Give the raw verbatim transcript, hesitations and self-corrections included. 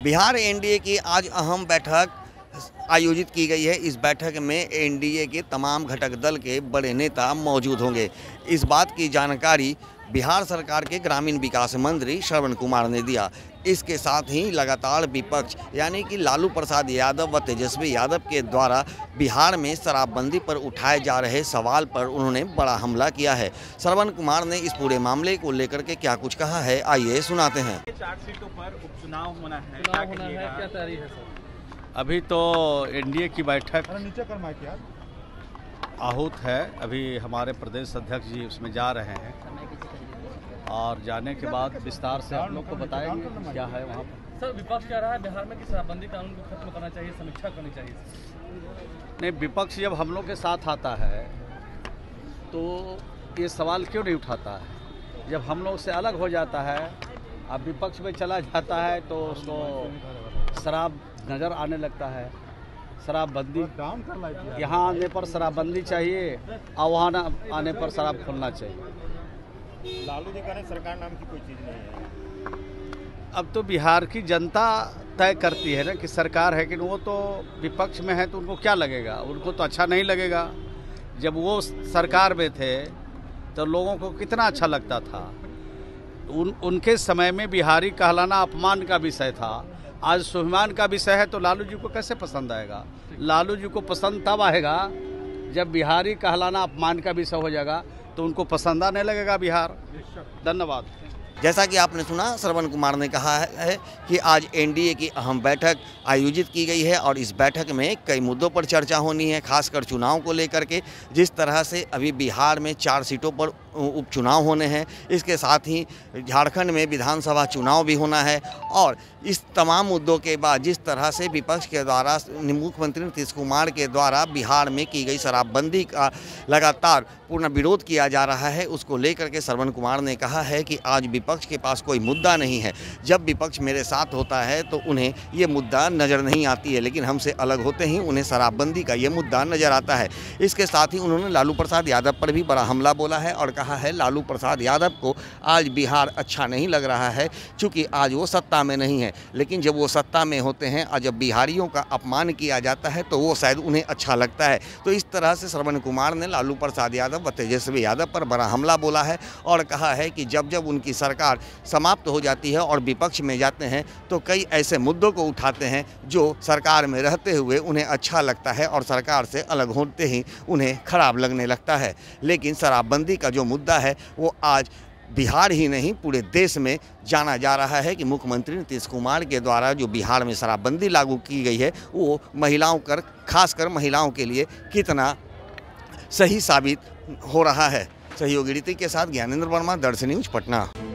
Bihar NDA की आज अहम बैठक आयोजित की गई है। इस बैठक में एनडीए के तमाम घटक दल के बड़े नेता मौजूद होंगे। इस बात की जानकारी बिहार सरकार के ग्रामीण विकास मंत्री श्रवण कुमार ने दिया। इसके साथ ही लगातार विपक्ष यानी कि लालू प्रसाद यादव व तेजस्वी यादव के द्वारा बिहार में शराबबंदी पर उठाए जा रहे सवाल पर उन्होंने बड़ा हमला किया है। श्रवण कुमार ने इस पूरे मामले को लेकर के क्या कुछ कहा है, आइए सुनाते हैं। चार सीटों पर उपचुनाव होना है, चुनाव होना है, क्या तैयारी है सर? अभी तो एनडीए की बैठक नीचे कर माइक यार। आहूत है। अभी हमारे प्रदेश अध्यक्ष जी उसमें जा रहे हैं और जाने के बाद विस्तार से आप लोग को बताएंगे क्या है वहाँ पर। सर, विपक्ष कह रहा है बिहार में कि शराबबंदी कानून को खत्म करना चाहिए, समीक्षा करनी चाहिए। नहीं, विपक्ष जब हम लोग के साथ आता है तो ये सवाल क्यों नहीं उठाता है? जब हम लोग से अलग हो जाता है, अब विपक्ष में चला जाता है तो उसको शराब नज़र आने लगता है। शराबबंदी यहाँ आने पर शराबबंदी चाहिए और वहाँ आने पर शराब खोलना चाहिए। लालू जी कह रहे सरकार नाम की कोई चीज़ नहीं है। अब तो बिहार की जनता तय करती है ना कि सरकार है, कि वो तो विपक्ष में है तो उनको क्या लगेगा? उनको तो अच्छा नहीं लगेगा। जब वो सरकार में थे तो लोगों को कितना अच्छा लगता था। उन उनके समय में बिहारी कहलाना अपमान का विषय था। आज स्वाभिमान का विषय है तो लालू जी को कैसे पसंद आएगा? लालू जी को पसंद तब आएगा जब बिहारी कहलाना अपमान का विषय हो जाएगा, तो उनको पसंद आने लगेगा बिहार। धन्यवाद। जैसा कि आपने सुना, श्रवण कुमार ने कहा है कि आज एनडीए की अहम बैठक आयोजित की गई है और इस बैठक में कई मुद्दों पर चर्चा होनी है, खासकर चुनाव को लेकर के। जिस तरह से अभी बिहार में चार सीटों पर उपचुनाव होने हैं, इसके साथ ही झारखंड में विधानसभा चुनाव भी होना है और इस तमाम मुद्दों के बाद जिस तरह से विपक्ष के द्वारा मुख्यमंत्री नीतीश कुमार के द्वारा बिहार में की गई शराबबंदी का लगातार पूर्ण विरोध किया जा रहा है, उसको लेकर के श्रवण कुमार ने कहा है कि आज विपक्ष के पास कोई मुद्दा नहीं है। जब विपक्ष मेरे साथ होता है तो उन्हें ये मुद्दा नज़र नहीं आती है, लेकिन हमसे अलग होते ही उन्हें शराबबंदी का ये मुद्दा नज़र आता है। इसके साथ ही उन्होंने लालू प्रसाद यादव पर भी बड़ा हमला बोला है और कहा है लालू प्रसाद यादव को आज बिहार अच्छा नहीं लग रहा है, चूँकि आज वो सत्ता में नहीं है, लेकिन जब वो सत्ता में होते हैं और जब बिहारियों का अपमान किया जाता है तो वो शायद उन्हें अच्छा लगता है। तो इस तरह से श्रवण कुमार ने लालू प्रसाद यादव व तेजस्वी यादव पर बड़ा हमला बोला है और कहा है कि जब जब उनकी सरकार समाप्त हो जाती है और विपक्ष में जाते हैं तो कई ऐसे मुद्दों को उठाते हैं जो सरकार में रहते हुए उन्हें अच्छा लगता है और सरकार से अलग होते ही उन्हें खराब लगने लगता है। लेकिन शराबबंदी का जो मुद्दा है वो आज बिहार ही नहीं पूरे देश में जाना जा रहा है कि मुख्यमंत्री नीतीश कुमार के द्वारा जो बिहार में शराबबंदी लागू की गई है वो महिलाओं कर खासकर महिलाओं के लिए कितना सही साबित हो रहा है। सहयोगी रीति के साथ ज्ञानेंद्र वर्मा, दर्शन न्यूज, पटना।